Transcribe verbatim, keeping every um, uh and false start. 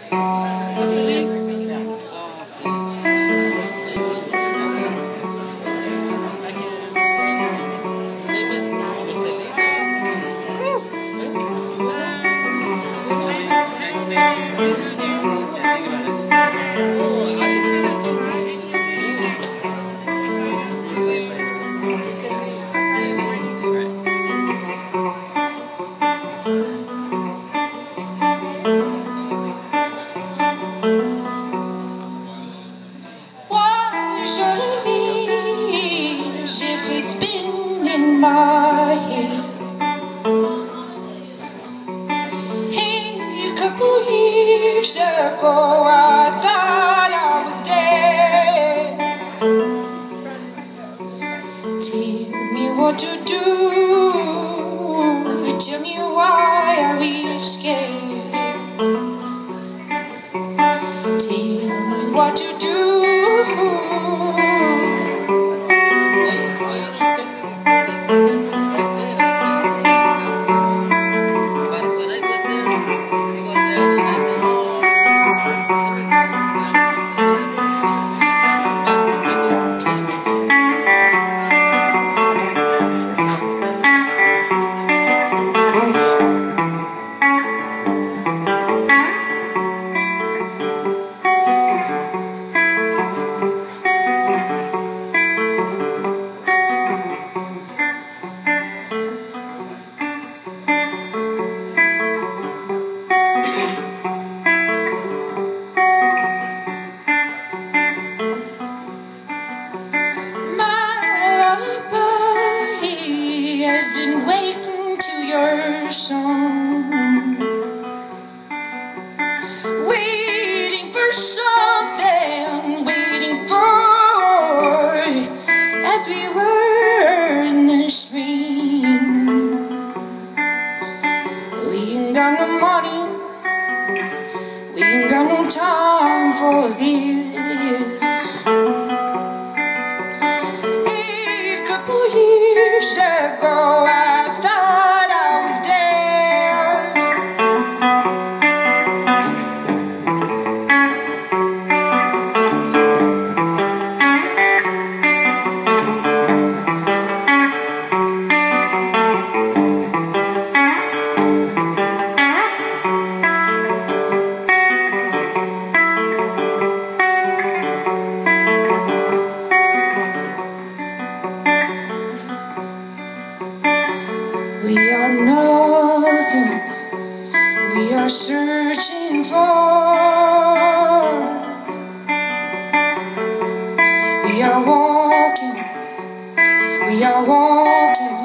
It's been in my head. Hey, a couple years ago I thought I was dead. Tell me what to do. Tell me why are we scared. Tell me what to do. Has been waiting to your song, waiting for something, waiting for, as we were in the spring. We ain't got no money, we ain't got no time for this. A couple years ago I thought I was dead. We are nothing, we are searching for. We are walking, we are walking